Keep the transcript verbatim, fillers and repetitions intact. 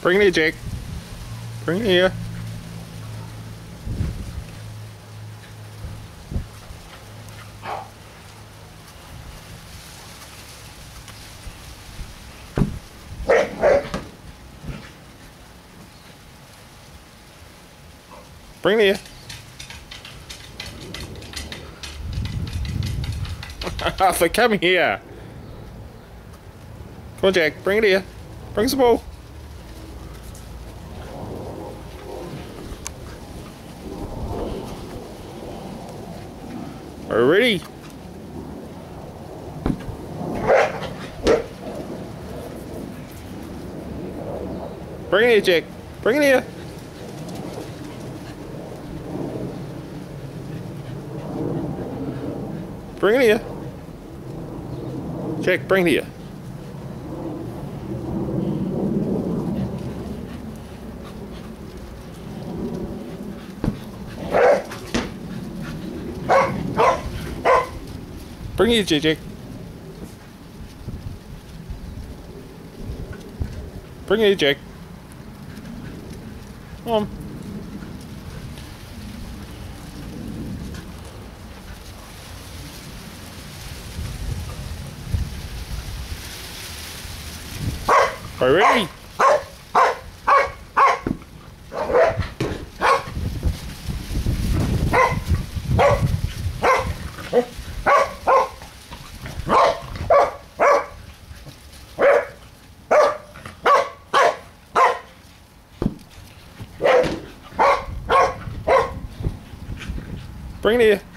Bring it here, Jake. Bring it here. Bring it here. Arthur, come here. Come on, Jack. Bring it here. Bring some ball. Are you ready? Bring it here, Jack. Bring it here. Bring it here. Jack, bring it here. Bring it here, Jake. Bring it here, Jake. Come on. Are you ready? Bring it here.